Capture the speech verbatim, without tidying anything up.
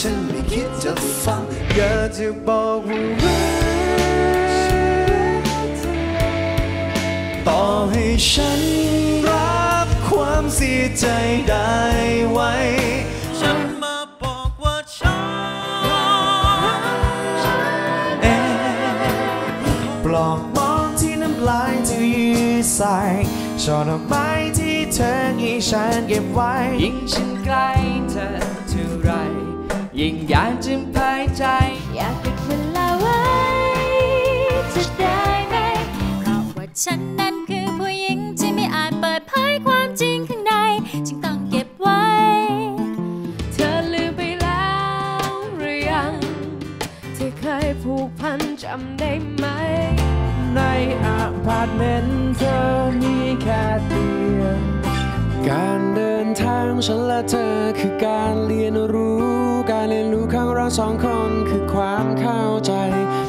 ฉันไม่คิดจะฟังอยากจะบอกว่ารักต่อให้ฉันรับความเสียใจได้ไว้ฉันมาบอกว่าฉันเองปลอกมองที่น้ำลายที่ยืดใส่ช่อดอกไม้ที่เธอให้ฉันเก็บไว้ยิ่งฉันใกล้เธอเท่าไรยิ่งอยากจะภายใจอยากเก็บเวลาไว้จะได้ไหมเพราะว่าฉันนั้นคือผู้หญิงที่ไม่อาจเปิดเผยความจริงข้างในจึงต้องเก็บไว้เธอลืมไปแล้วหรือยังที่เคยผูกพันจำได้ไหมในอพาร์ตเมนต์เธอมีแค่เตียงการเดินทางฉันและเธอคือการเรียนรู้การเรียนรู้ของเราสองคนคือความเข้าใจ